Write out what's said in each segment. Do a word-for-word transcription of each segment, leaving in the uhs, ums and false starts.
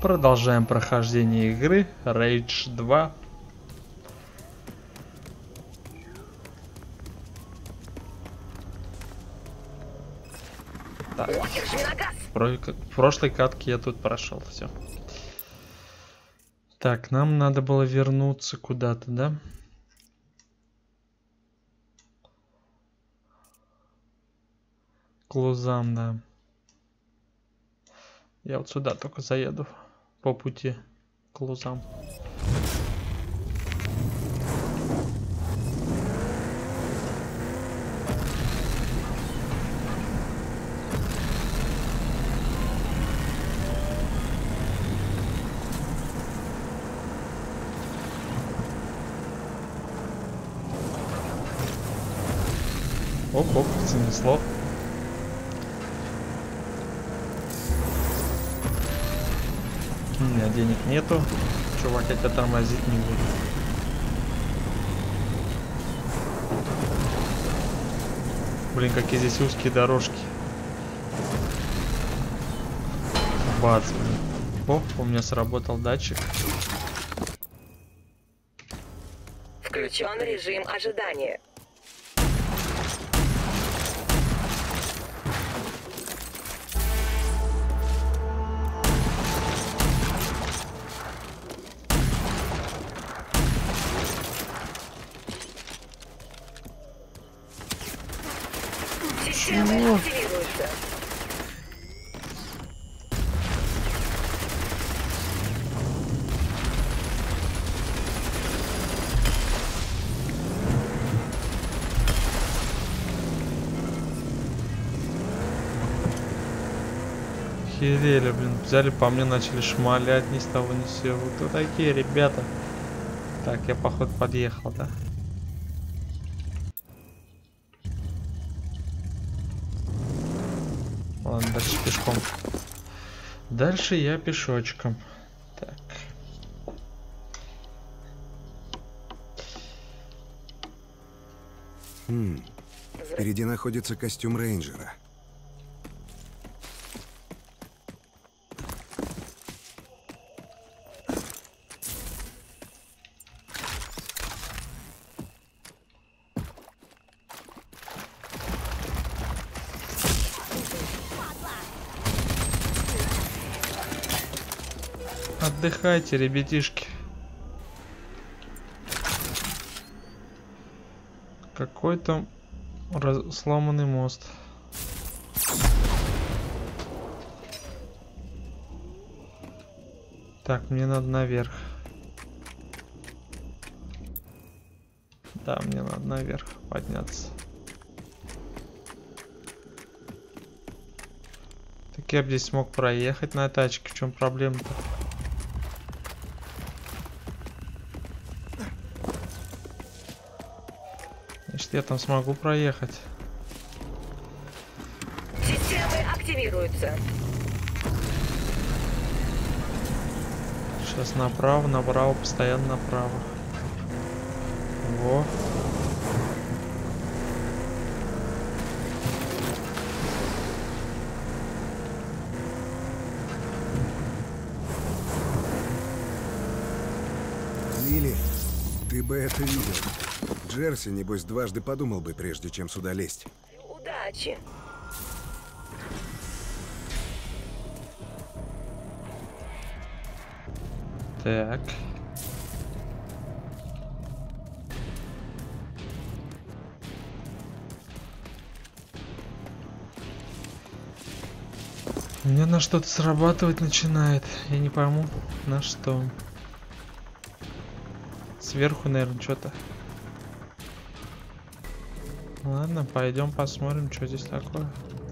Продолжаем прохождение игры Rage два. Так. В прошлой катке я тут прошел, все. Так, нам надо было вернуться куда-то, да? К лузам, да. Я вот сюда только заеду по пути к лузам. Оп-оп, занесло. У меня денег нету. Чувак, я тебя тормозить не буду. Блин, какие здесь узкие дорожки. Бац, блин. О, у меня сработал датчик. Включен режим ожидания. Система активируется. Херели, блин, взяли по мне, начали шмалять ни с того ни с сего. Кто такие, ребята? Так, я походу подъехал, да? Ладно, дальше пешком. Дальше я пешочком. Так. Хм. Впереди находится костюм рейнджера. Отдыхайте, ребятишки. Какой-то раз... сломанный мост. Так, мне надо наверх. Да, мне надо наверх подняться. Так я бы здесь смог проехать на тачке. В чем проблема-то? Я там смогу проехать. Системы активируются. Сейчас направо, направо, постоянно направо. Во. Лили, ты бы это видел. Джерси, небось, дважды подумал бы, прежде чем сюда лезть. Удачи. Так. У меня на что-то срабатывать начинает. Я не пойму, на что. Сверху, наверное, что-то. Ладно, пойдем посмотрим, что здесь такое.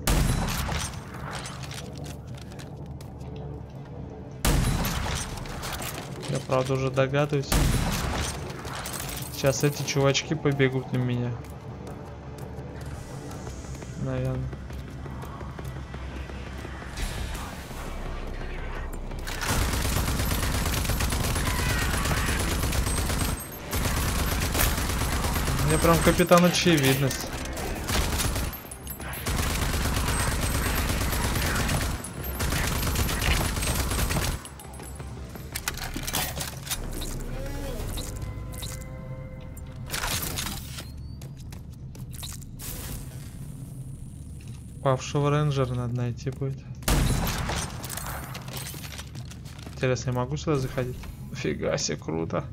Я, правда, уже догадываюсь. Сейчас эти чувачки побегут на меня. Наверное. Мне прям капитан очевидность. Павшего рейнджера надо найти будет. Интересно, я могу сюда заходить? Фига себе, круто.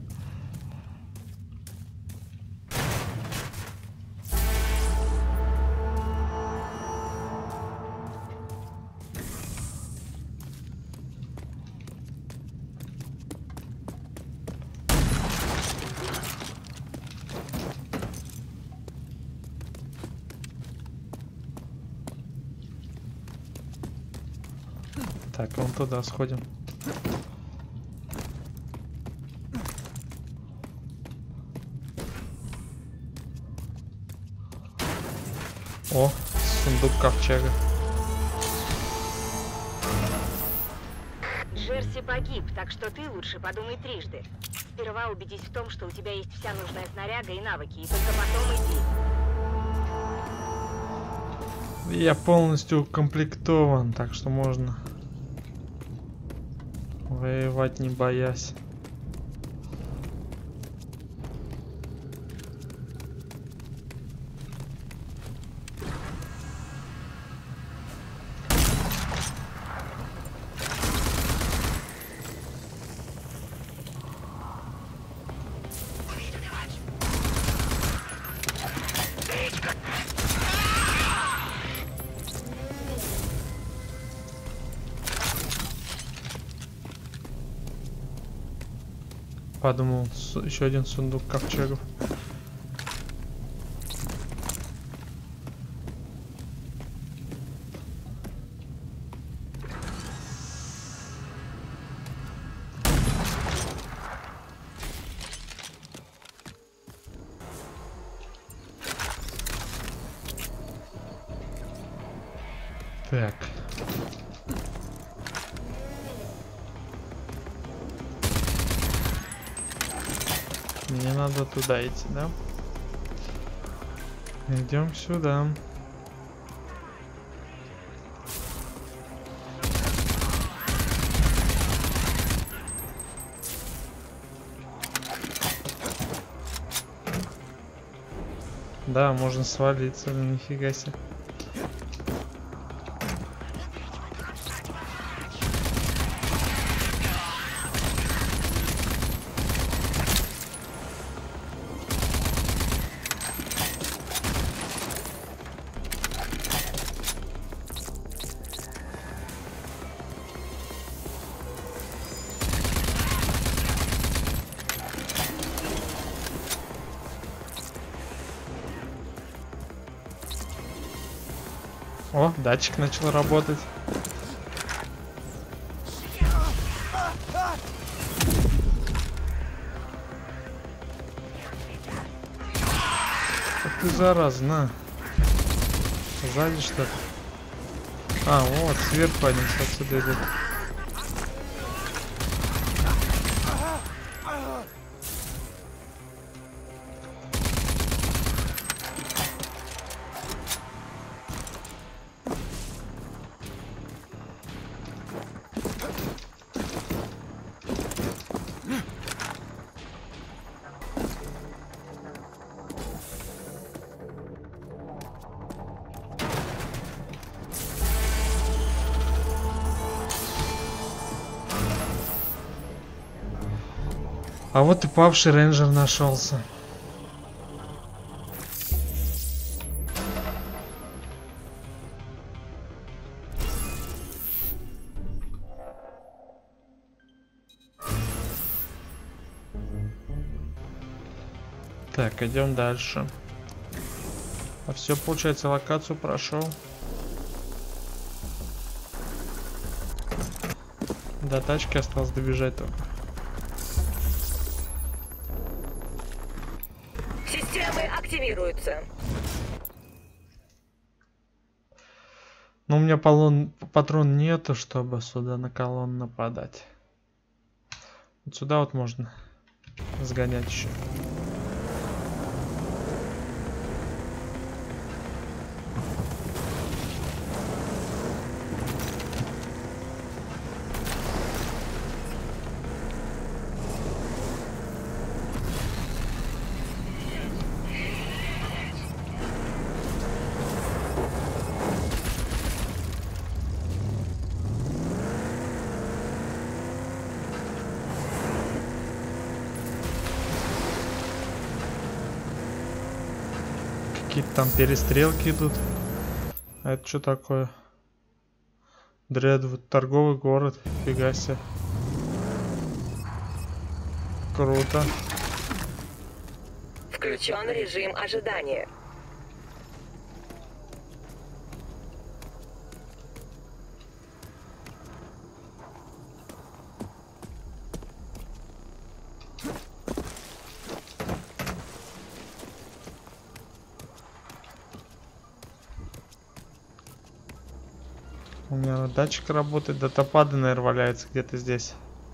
Так, вон туда сходим. О, сундук ковчега. Джерси погиб, так что ты лучше подумай трижды. Сперва убедись в том, что у тебя есть вся нужная снаряга и навыки, и только потом иди. Я полностью укомплектован, так что можно воевать не боясь. Подумал, еще один сундук ковчегов. Так. Мне надо туда идти, да? Идем сюда. Да, можно свалиться, ну нифига себе. О, датчик начал работать. Ах ты зараза, на. Сзади что-то. А, вот, сверху они отсюда идут. А вот и павший рейнджер нашелся. Так, идем дальше. А все, получается, локацию прошел. До тачки осталось добежать только. Системы активируются. Но у меня полон, патрон нету, чтобы сюда на колонну нападать. Вот сюда вот можно сгонять еще. Какие-то там перестрелки идут. А это что такое? Дредвуд, торговый город. Фига себе. Круто. Включен режим ожидания. У меня датчик работает, датапады, наверное, валяются где-то здесь.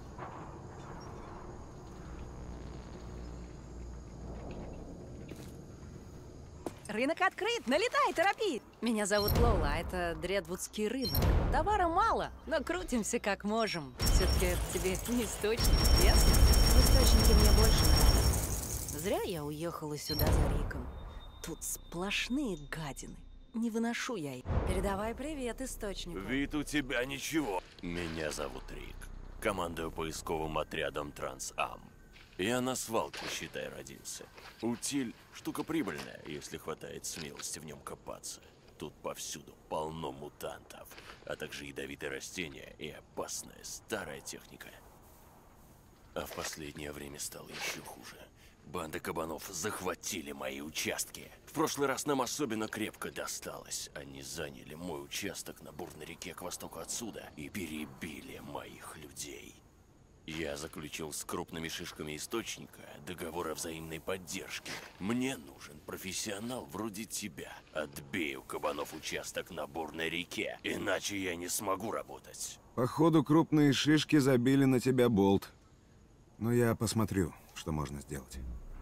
Рынок открыт, налетай, торопи! Меня зовут Лола, а это Дредвудский рынок. Товара мало, но крутимся как можем. Все-таки это тебе не источник, ясно? Источники мне больше нравятся. Зря я уехала сюда за Риком. Тут сплошные гадины. Не выношу я их. Передавай привет источнику. Вид у тебя ничего. Меня зовут Рик. Командую поисковым отрядом Трансам. Я на свалке, считай, родился. Утиль – штука прибыльная, если хватает смелости в нем копаться. Тут повсюду полно мутантов, а также ядовитые растения и опасная старая техника. А в последнее время стало еще хуже. Банды кабанов захватили мои участки. В прошлый раз нам особенно крепко досталось. Они заняли мой участок на бурной реке к востоку отсюда и перебили моих людей. Я заключил с крупными шишками источника договор о взаимной поддержке. Мне нужен профессионал вроде тебя. Отбей у кабанов участок на бурной реке, иначе я не смогу работать. Походу, крупные шишки забили на тебя болт. Но я посмотрю, что можно сделать.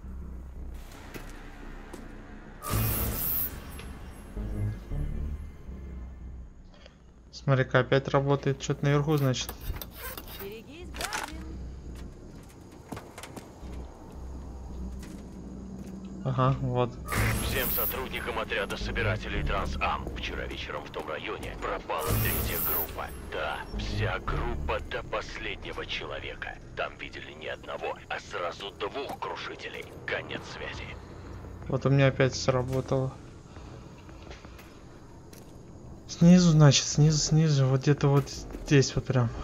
Смотри-ка, опять работает. Что-то наверху, значит. Берегись, гадин! Ага, вот. Всем сотрудникам отряда собирателей Трансам вчера вечером в том районе пропала третья группа. Да, вся группа до последнего человека. Там видели не одного, а сразу двух крушителей. Конец связи. Вот у меня опять сработало. Снизу, значит, снизу, снизу. Вот где-то вот здесь вот прям.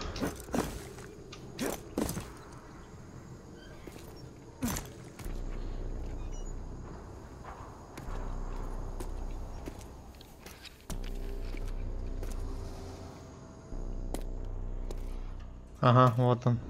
Ага, вот он.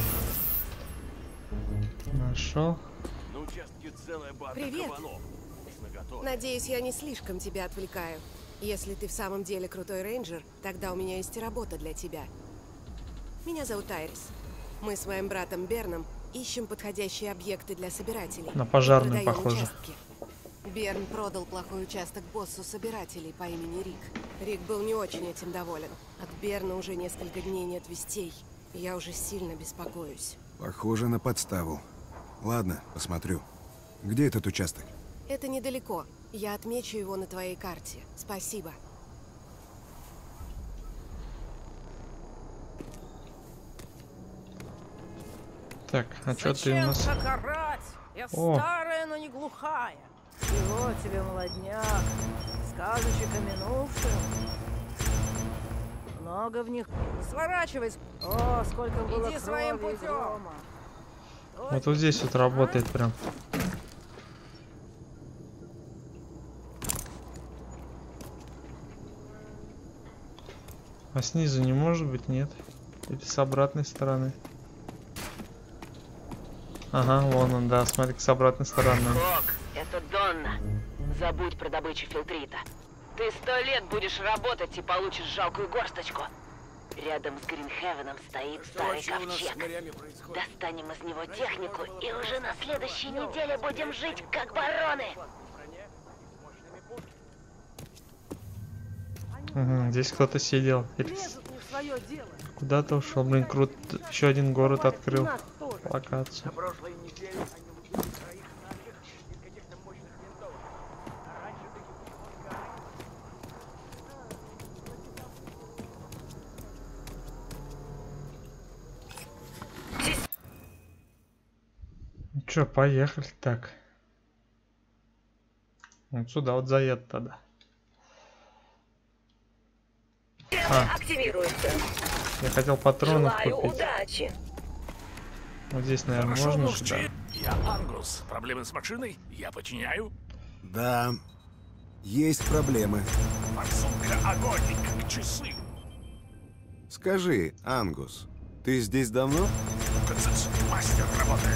Нашел. На участке целая банда Привет. кабанов. Снаготове. Надеюсь, я не слишком тебя отвлекаю. Если ты в самом деле крутой рейнджер, тогда у меня есть и работа для тебя. Меня зовут Айрис. Мы с моим братом Берном ищем подходящие объекты для собирателей. На пожарную Продаем похоже. участки. Берн продал плохой участок боссу собирателей по имени Рик. Рик был не очень этим доволен. От Берна уже несколько дней нет вестей. И я уже сильно беспокоюсь. Похоже на подставу. Ладно, посмотрю. Где этот участок? Это недалеко. Я отмечу его на твоей карте. Спасибо. Так, а что ты у Зачем нас? так орать? Я О. старая, но не глухая. Чего тебе, молодняк? Сказочек о минувшем. Много в них. Не сворачивай. О, сколько было Иди своим крови и путем. грома. Вот вот здесь вот работает прям. А снизу не может быть, нет? Или с обратной стороны? Ага, вон он, да, смотри, с обратной стороны. Ок, это Донна. Забудь про добычу фильтрита. Ты сто лет будешь работать и получишь жалкую горсточку. Рядом с Гринхевеном стоит старый ковчег. Достанем из него технику и уже на следующей неделе будем жить как бароны. Угу, здесь кто-то сидел. Или Лезут не в свое дело. куда-то ушел. Блин, круто. Еще один город открыл. Нас тоже. Локацию. прошлой неделе они убили троих наших из каких-то мощных винтовок. А раньше таких пускали. Ну чё, поехали так. Вот сюда вот заед тогда. А, Активируется. я хотел патронов Желаю купить. удачи. Вот здесь, наверное, Хорошо, можно мужчина. сюда. Я Ангус. Проблемы с машиной? Я починяю. Да, есть проблемы. Форсунка огонь, как часы. Скажи, Ангус, ты здесь давно? Цыц, мастер работает.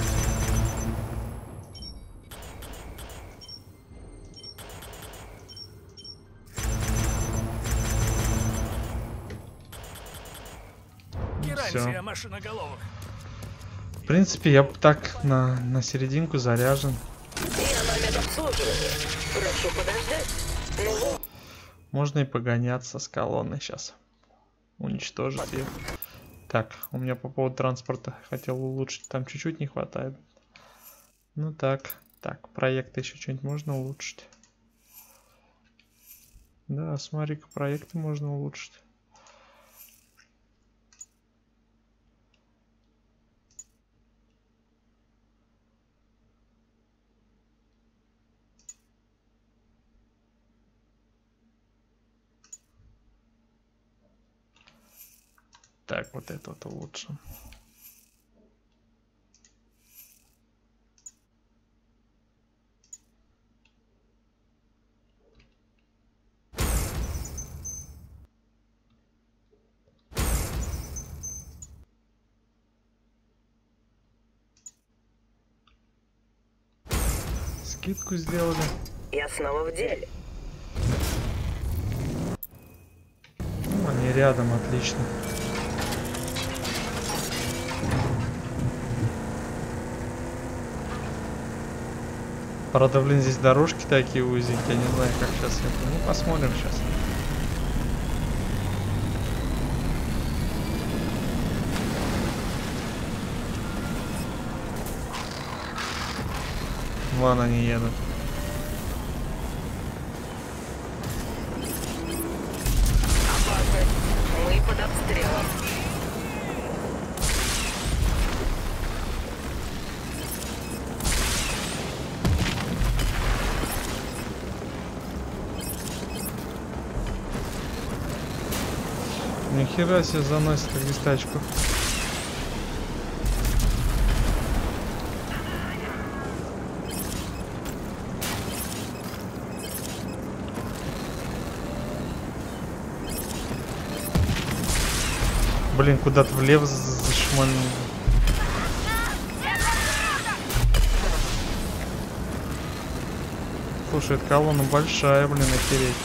Гарантия машиноголовок. В принципе, я бы так на, на серединку заряжен. Я на медобслуживании. Прошу подождать. Ну вот. Можно и погоняться с колонной сейчас. Уничтожить ее. Так, у меня по поводу транспорта хотел улучшить. Там чуть-чуть не хватает. Ну так. Так, проекты еще что-нибудь можно улучшить. Да, смотри-ка, проекты можно улучшить. Так, вот это вот улучшим. Скидку сделали. Я снова в деле. Ну, они рядом, отлично. Правда, блин, здесь дорожки такие узенькие, я не знаю, как сейчас это. Ну, посмотрим сейчас. Вон они едут. Мы под обстрелом. Нихера себе заносит листачку. Блин, куда-то влево зашмальнул. Слушай, эта колонна большая, блин, охереть.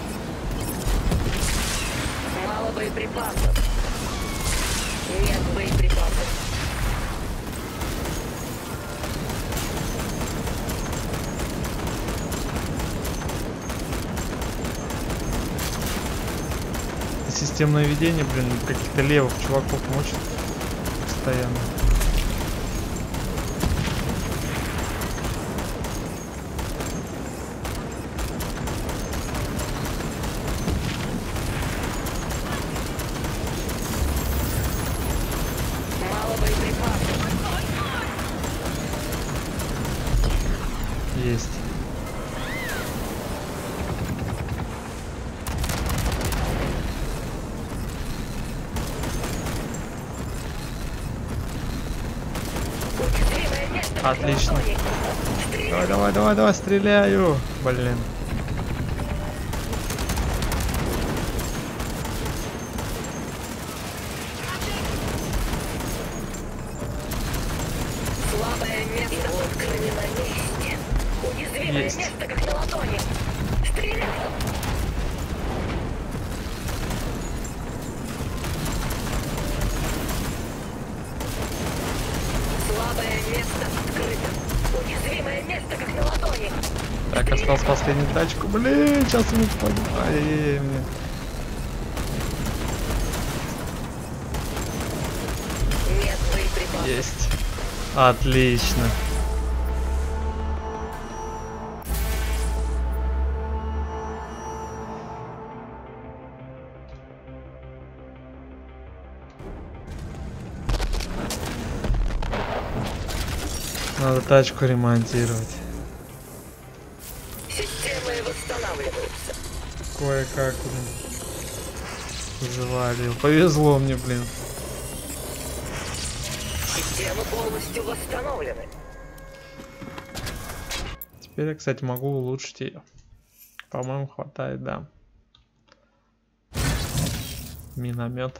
Мало боеприпасов. Нет боеприпасов. Системное ведение, блин, каких-то левых чуваков мочит постоянно. Мало боеприпасов. Есть. Отлично. Давай, давай, давай, давай, стреляю. Блин. Слабое место открыли на месте. Уязвимое Есть. место, как на ладони. Стреляй. Слабое место открыто. Уязвимое место, как на ладони. Так, осталось последнюю тачку. Блин, сейчас ему попаду. Ай-яй-яй, мне. Нет боеприпасов. Есть. Отлично. Надо тачку ремонтировать. Системы кое-как, блин. Завалил. Повезло мне, блин. Системы полностью восстановлены. Теперь я, кстати, могу улучшить ее. По-моему, хватает, да. Миномет.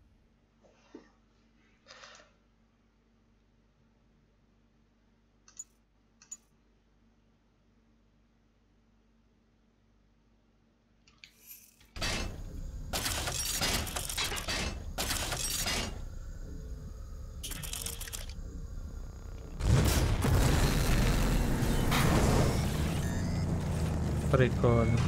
Прикольно.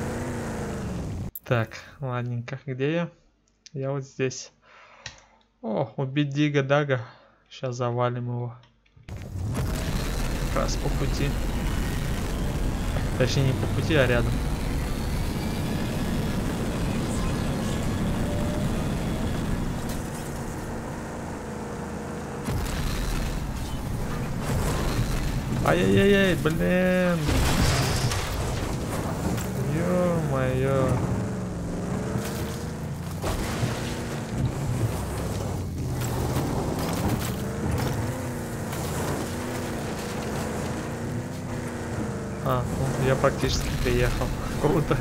Так, ладненько. Где я? Я вот здесь. О, убить Дига Дага. Сейчас завалим его. Как раз по пути. Точнее, не по пути, а рядом. Ай-яй-яй, блин. Ё-моё. А, ну, я практически приехал. Круто.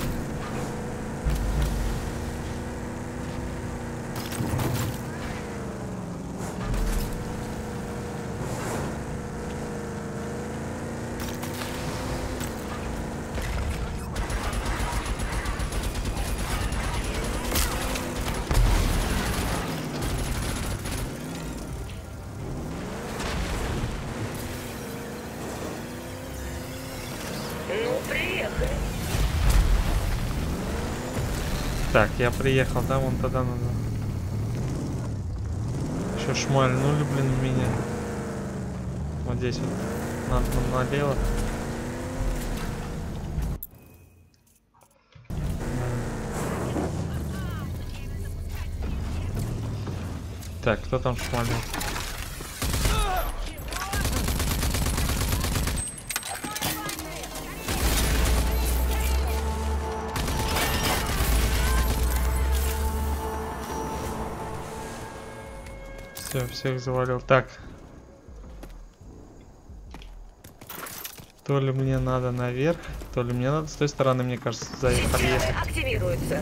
Так, я приехал, да, вон тогда надо. Еще шмальнули, блин, в меня. Вот здесь вот. Надо налево. Так, кто там шмалил? Все, всех завалил. Так. То ли мне надо наверх, то ли мне надо с той стороны, мне кажется, заехать. Активируется.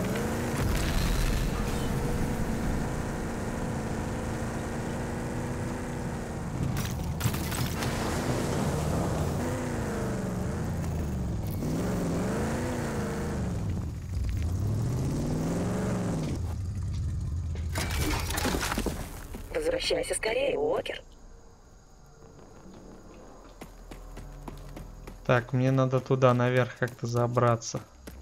Возвращайся скорее, Уокер. Так, мне надо туда наверх как-то забраться.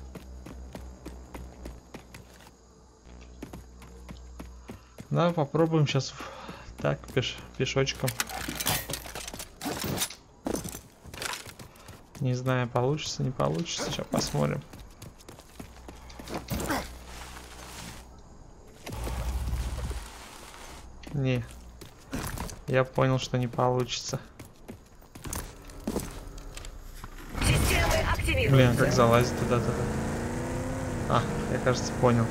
Да, попробуем сейчас так пеш пешочком. Не знаю, получится, не получится. Сейчас посмотрим. Не, я понял, что не получится. Блин, как залазить туда-туда? А, я, кажется, понял.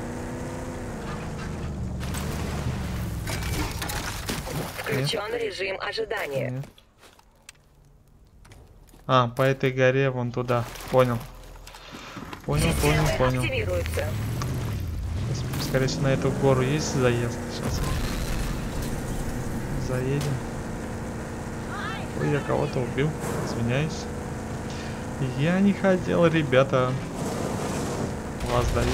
Включен режим ожидания. Нет. А, по этой горе вон туда. Понял. Понял, понял, понял. Скорее всего, на эту гору есть заезд. Сейчас заедем. Ой, я кого-то убил. Извиняюсь. Я не хотел, ребята, вас давить.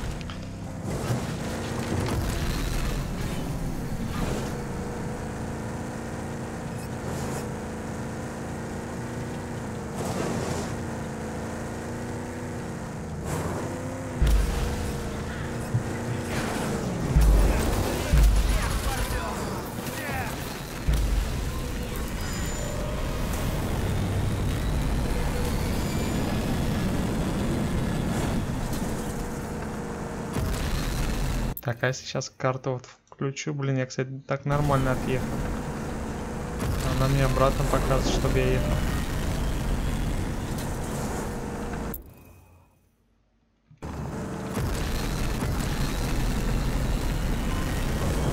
Так, а если сейчас карту вот включу, блин, я, кстати, так нормально отъехал. Она мне обратно показывает, чтобы я ехал.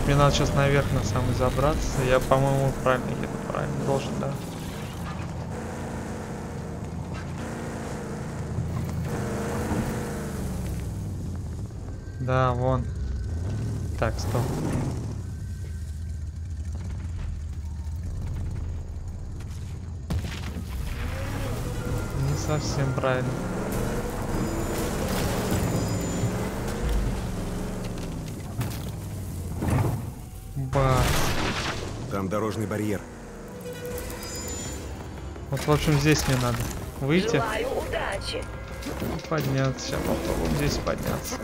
мне надо сейчас наверх на самый забраться. Я, по-моему, правильно еду, правильно должен, да. Да, вон. Так, стоп. Не совсем правильно. Ба. Там дорожный барьер. Вот, в общем, здесь мне надо выйти. Желаю удачи. И подняться. Сейчас попробуем здесь подняться.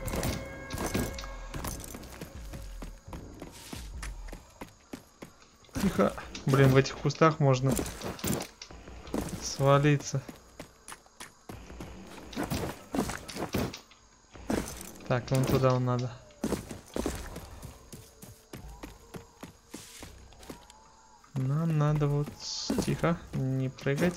Тихо. Блин, в этих кустах можно свалиться. Так, вон туда он надо. Нам надо вот... Тихо, не прыгать.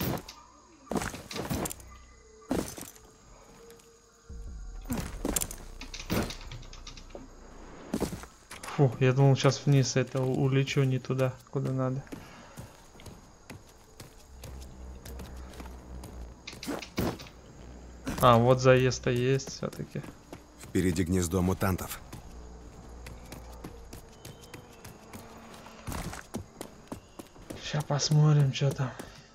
Фу, я думал, сейчас вниз это улечу не туда, куда надо. А, вот заезд-то есть все-таки. Впереди гнездо мутантов. Сейчас посмотрим, что там.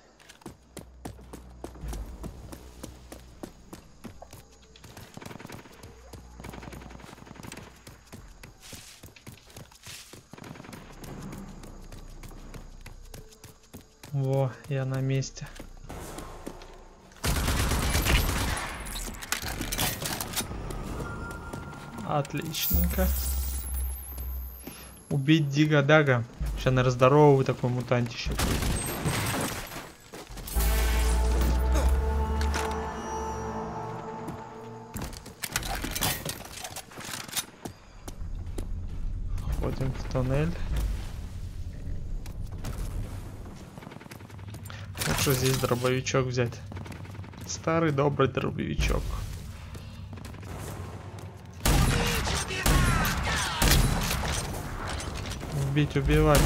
Во, я на месте. Отличненько. Убить Дига-Дага. Сейчас, наверное, здоровый такой мутантище. Входим в тоннель. Лучше здесь дробовичок взять. Старый добрый дробовичок. Убить, убивать.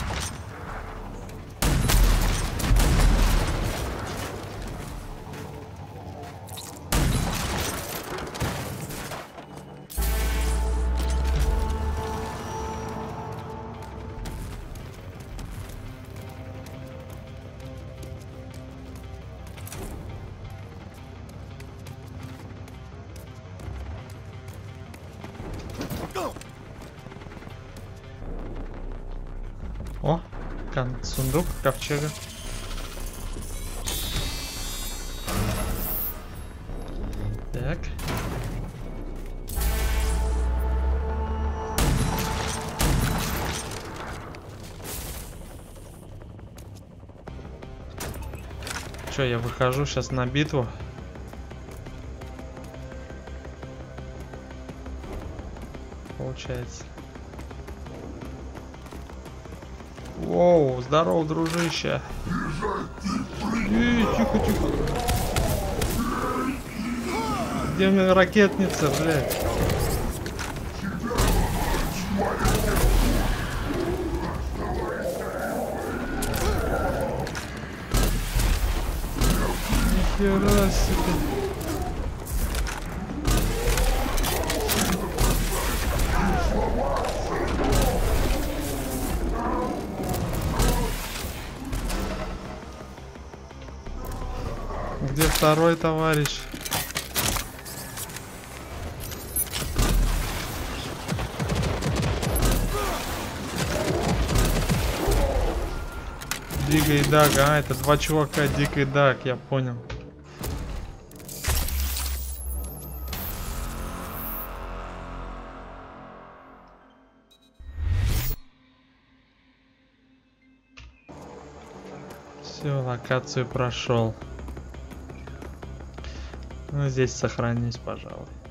О, кан сундук ковчега. Так. Чё, я выхожу сейчас на битву. Получается. Воу, здорово, дружище. Эй, тихо, тихо. Где у меня ракетница, блядь? Нихера себе. Где второй товарищ? Дига и Даг, а, это два чувака, Дик и Даг, я понял. Все, локацию прошел. Ну, здесь сохранюсь, пожалуй.